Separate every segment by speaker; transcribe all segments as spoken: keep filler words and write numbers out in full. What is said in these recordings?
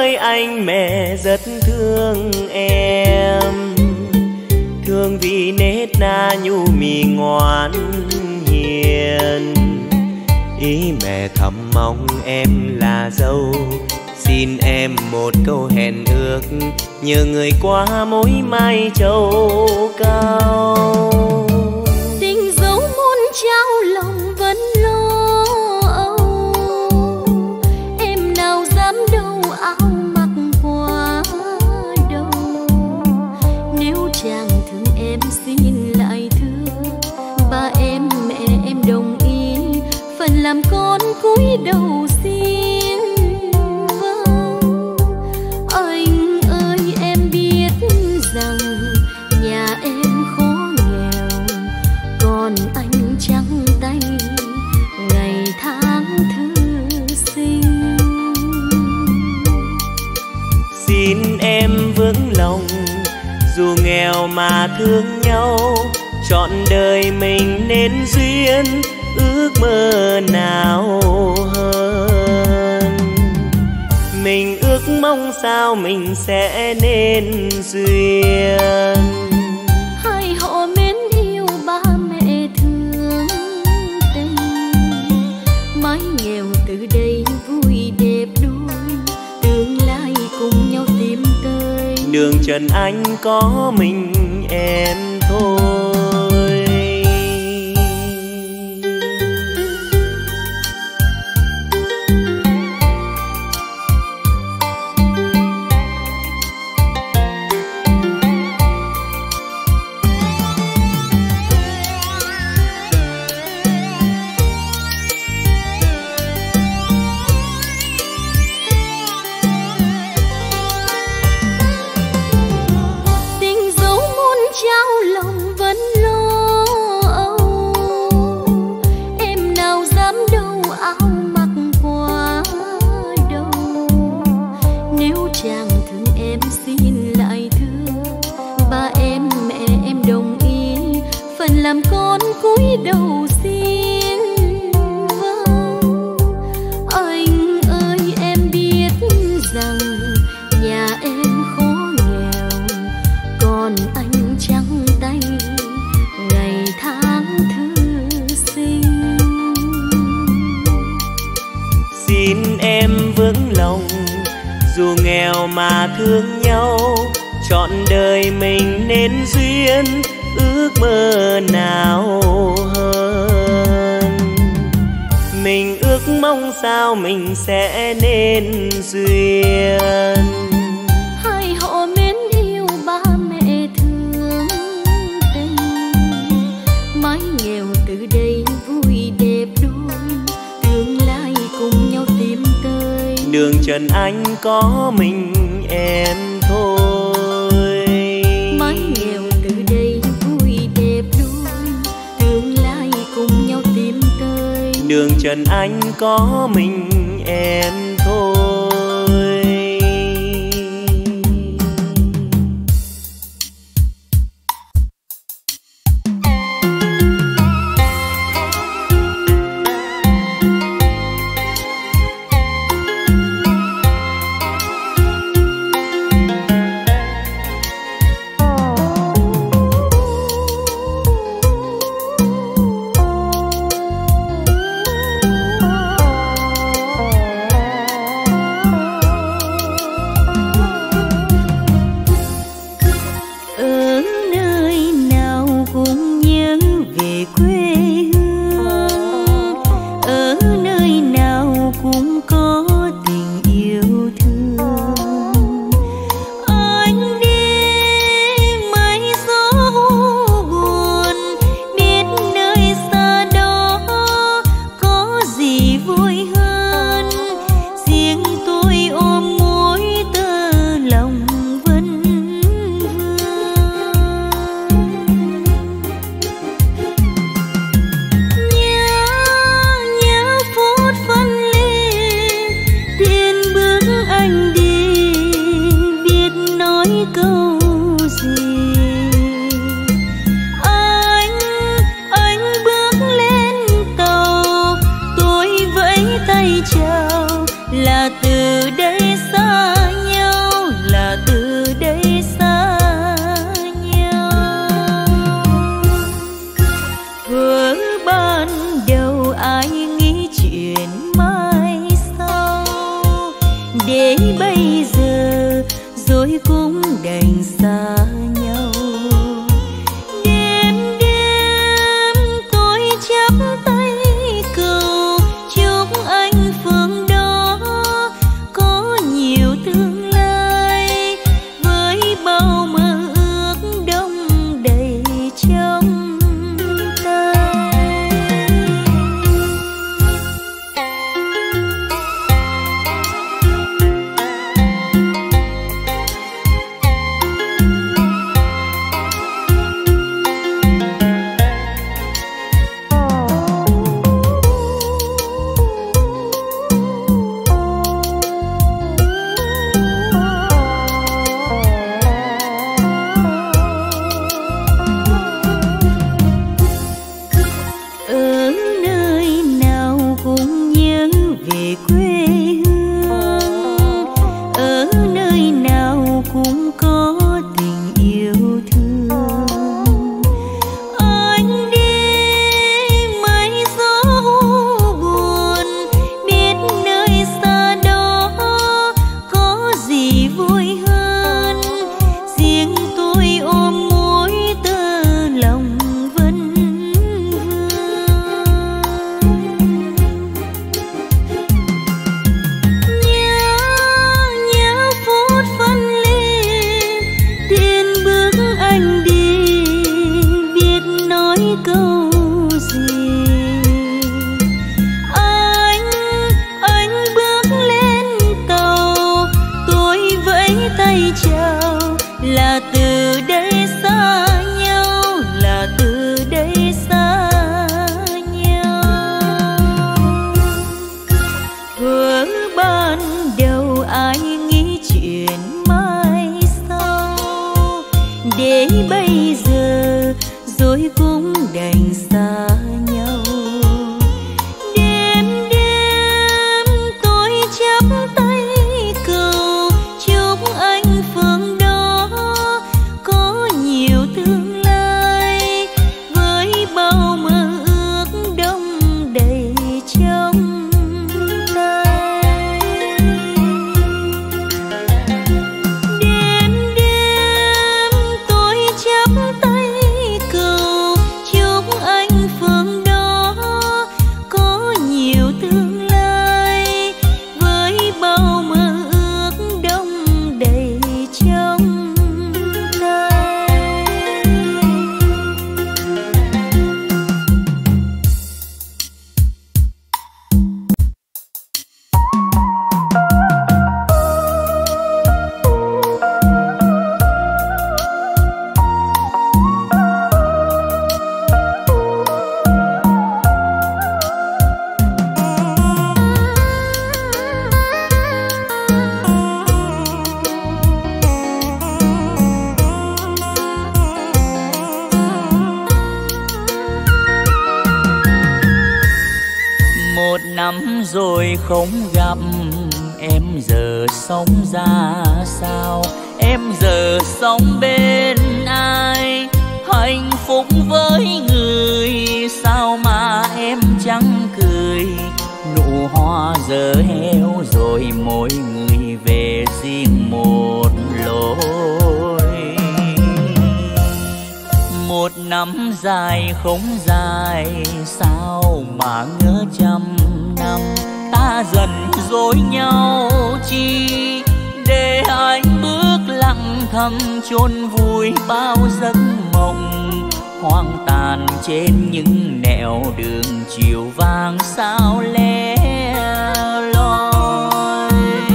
Speaker 1: ơi anh, mẹ rất thương em, thương vì nết na nhu mì ngoan hiền. Ý mẹ thầm mong em là dâu, xin em một câu hẹn ước, nhờ người qua mối mai châu cao.
Speaker 2: Tình dấu muôn trao lòng vẫn lo âu, em nào dám đâu áo mặc qua đâu. Nếu chàng thương em xin lại thưa, ba em mẹ em đồng ý, phần làm con cúi đầu xin. Vâng anh ơi, em biết rằng nhà em khó nghèo, còn anh trắng tay ngày tháng thư sinh.
Speaker 1: Xin em vững lòng, dù nghèo mà thương nhau, trọn đời mình nên duyên, ước mơ nào hơn. Mình ước mong sao mình sẽ nên duyên.
Speaker 2: Hai họ mến yêu, ba mẹ thương tình, mái nghèo từ đây vui đẹp đôi, tương lai cùng nhau tìm tới.
Speaker 1: Đường trần anh có mình em thôi.
Speaker 2: Làm con cúi đầu xin. Vâng anh ơi, em biết rằng nhà em khó nghèo, còn anh trắng tay ngày tháng thư sinh.
Speaker 1: Xin em vững lòng, dù nghèo mà thương nhau, trọn đời mình nên duyên, ước mơ nào hơn. Mình ước mong sao mình sẽ nên duyên.
Speaker 2: Hai họ mến yêu, ba mẹ thương tình, mái nghèo từ đây vui đẹp đôi, tương lai cùng nhau tìm tới.
Speaker 1: Đường trần anh có mình em thôi.
Speaker 2: Mái nghèo từ đây vui đẹp đôi, tương lai cùng nhau tìm tới.
Speaker 1: Đường trần anh có mình em thôi.
Speaker 2: tay chào là từ đây xa xa nhau. Đêm đêm tôi chắp tay cầu chúc anh phương đó có nhiều tương lai, với bao mơ ước đông đầy trong tay. Ở nơi nào cũng nhớ về quê hương, ở nơi nào cũng có tình yêu thương. Anh đi mây gió buồn, biết nơi xa đó có gì vui hơn. Riêng tôi ôm mối tơ lòng vẫn vương. Nhớ nhớ phút phân ly, tiền bước anh đi biết nói câu gì. Anh anh bước lên tàu, tôi vẫy tay chào, là từ đây xa nhau, là từ đây xa nhau. Thuở ban đầu ai nghĩ chuyện mai sau, để bây giờ rồi cũng đành xa nhau. Đêm đêm tôi chắp tay cầu chúc anh phương đó có nhiều tương lai, với bao mơ ước đông đầy trong tay. Đêm đêm tôi chắp tay cầu chúc anh phương đó có nhiều tương lai, với bao mơ ước đông đầy trong tay. Một năm rồi không gặp em, giờ sống ra sao? Em giờ sống bên ai? Hạnh phúc với người sao mà em chẳng cười? Nụ hoa giờ héo rồi, mỗi người về riêng một lối. Một năm dài không dài, sao mà ngỡ trăm năm ta dần dối nhau chi? Để anh bước lặng thầm chôn vùi bao giấc mộng hoang tàn trên những nẻo đường chiều vàng sao lẻ loi.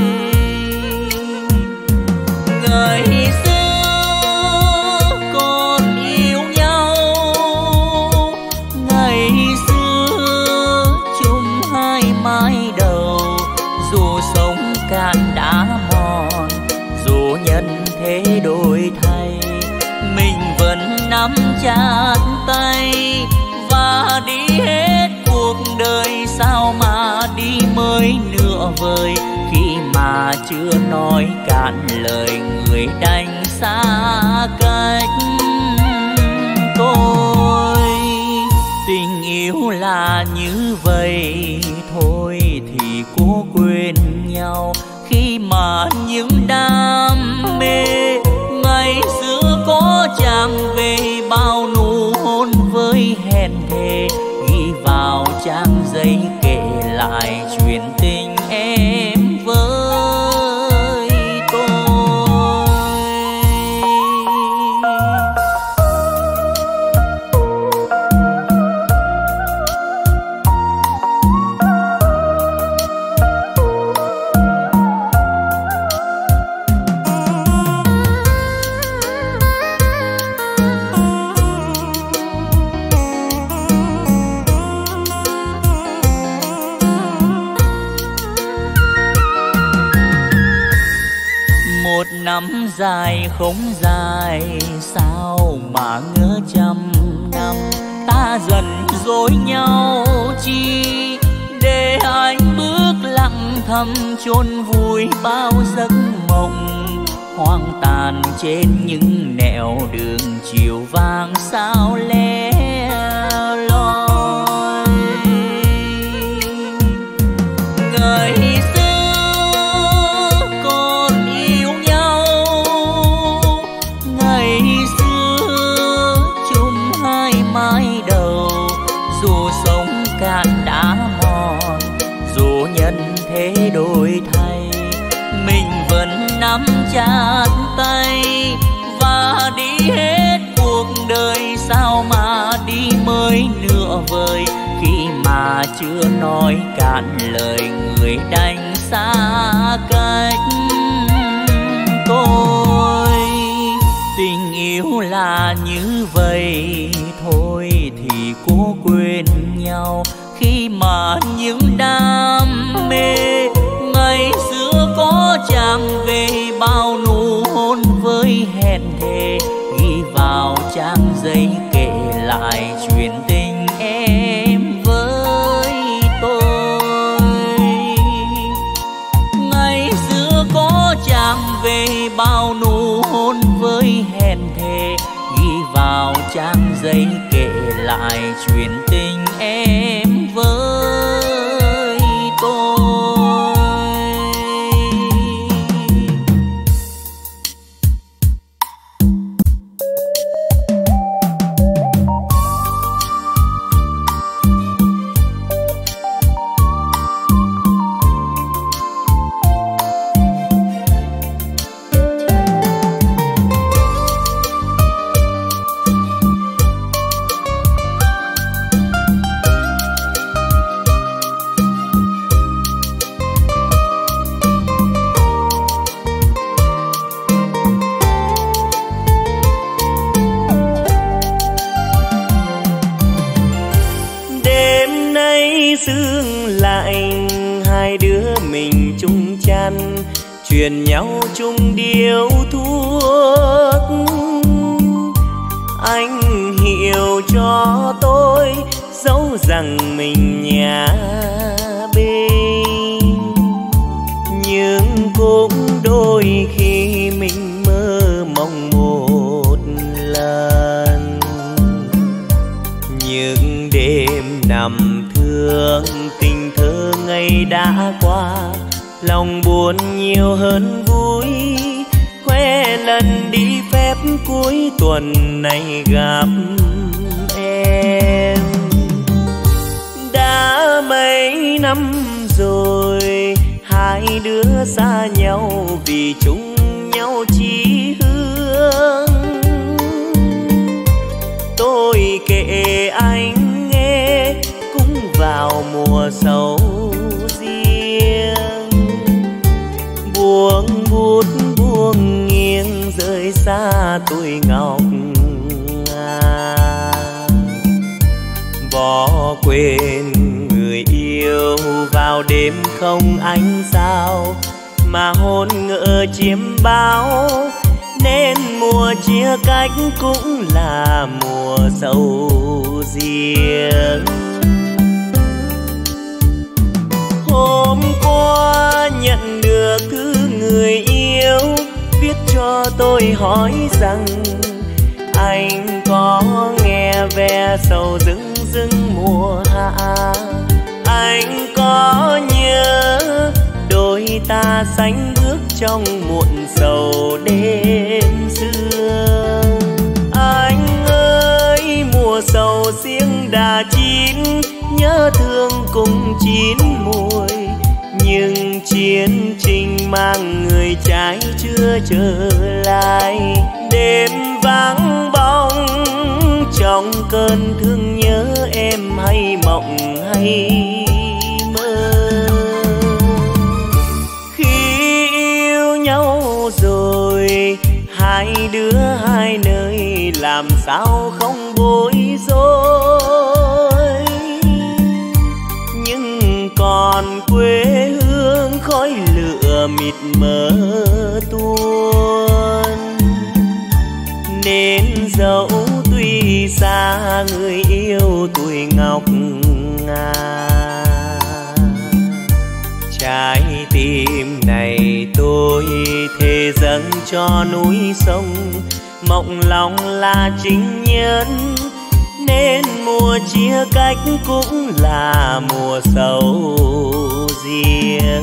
Speaker 2: Ngày xưa còn yêu nhau, ngày xưa chung hai mái đầu, dù sống cạn đã mòn, dù nhân thế đổi thay, mình vẫn nắm chặt tay và đi hết cuộc đời. Sao mà đi mới nửa vời, khi mà chưa nói cạn lời người đành xa cách tôi. Tình yêu là như vậy thôi thì cố quên nhau, khi mà những đam mê ngày
Speaker 3: hẹn thề, ghi vào trang giấy kể lại chuyện tình em với tôi. Năm dài không dài sao mà ngỡ trăm năm, ta dần dối nhau chi để anh bước lặng thầm chôn vùi bao giấc mộng hoang tàn trên những nẻo đường chiều vàng sao le loi. Ngày thế đổi thay, mình vẫn nắm chặt tay và đi hết cuộc đời. Sao mà đi mới nửa vời, khi mà chưa nói cạn lời người đành xa cách tôi. Tình yêu là như vậy thôi thì cố quên nhau, khi mà những đam mê ngày xưa có chàng về bao nụ hôn với hẹn thề, ghi vào trang giấy kể lại chuyện tình em với tôi. Ngày xưa có chàng về bao nụ hôn với hẹn thề, ghi vào trang giấy kể lại chuyện tình em với tôi.
Speaker 1: sương lạnh, hai đứa mình chung chăn truyền nhau chung điếu thuốc. Anh hiểu cho tôi dẫu rằng mình nhà bên, nhưng cũng đôi khi mình mơ mộng một lần. Những đêm nằm thương tình thơ ngày đã qua, lòng buồn nhiều hơn vui. Khoe lần đi phép cuối tuần này gặp em. Đã mấy năm rồi hai đứa xa nhau vì chung nhau chí hướng. Tôi kể anh nghe cũng vào mùa sầu riêng, buông bút buông nghiêng rơi xa tuổi ngọc ngà. Bỏ quên người yêu vào đêm không ánh sao, mà hôn ngỡ chiếm bao, nên mùa chia cách cũng là mùa sầu riêng. Hôm qua nhận được thư người yêu viết cho tôi hỏi rằng anh có nghe ve sầu rưng rưng mùa hạ. Anh có nhớ đôi ta sánh bước trong muộn sầu đêm xưa. Anh ơi mùa sầu riêng đã nhớ thương cũng chín mùi, nhưng chiến trình mang người trái chưa trở lại. Đêm vắng bóng trong cơn thương nhớ, em hay mộng hay mơ. Khi yêu nhau rồi hai đứa hai nơi, làm sao không bối rối. Nhưng còn quê hương khói lửa mịt mờ tuôn, nên dẫu tuy xa người yêu tuổi ngọc ngà. Trái tim này tôi thề dâng cho núi sông, mộng lòng là chính nhân, nên mùa chia cách cũng là mùa sầu riêng.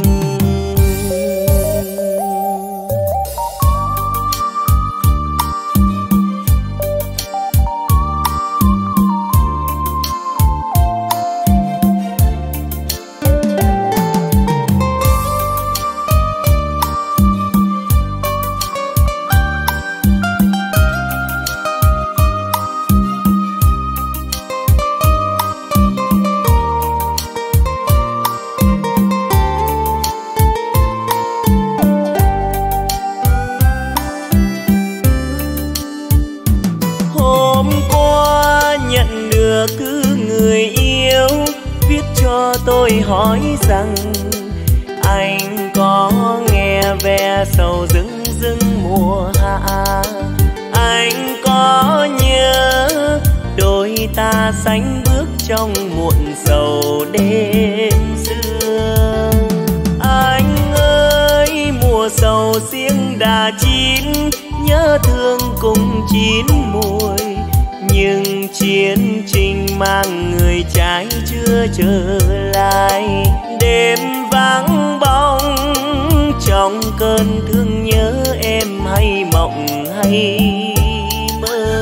Speaker 1: Tôi hỏi rằng anh có nghe ve sầu rưng rưng mùa hạ, anh có nhớ đôi ta sánh bước trong muộn sầu đêm xưa. Anh ơi mùa sầu riêng đã chín, nhớ thương cũng chín mùi, nhưng chiến trình mang người trái chưa trở lại. Đêm vắng bóng trong cơn thương nhớ, em hay mộng hay mơ.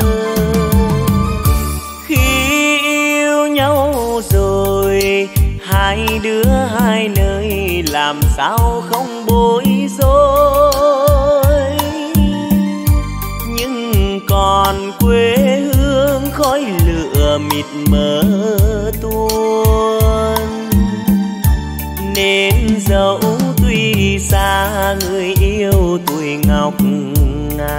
Speaker 1: Khi yêu nhau rồi hai đứa hai nơi, làm sao không bối rối. Nhưng còn quê hương khói lửa mịt mờ tuôn, nên dẫu tuy xa người yêu tuổi ngọc ngà.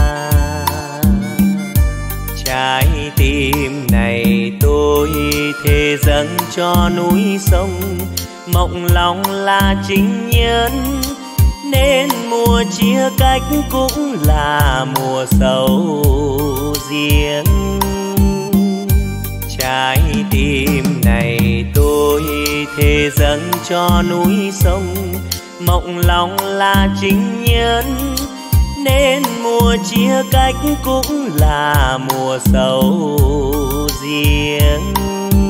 Speaker 1: Trái tim này tôi thề dâng cho núi sông, mộng lòng là chính nhân, nên mùa chia cách cũng là mùa sầu riêng. Trái tim này tôi thề dâng cho núi sông, mộng lòng là chính nhân, nên mùa chia cách cũng là mùa sầu riêng.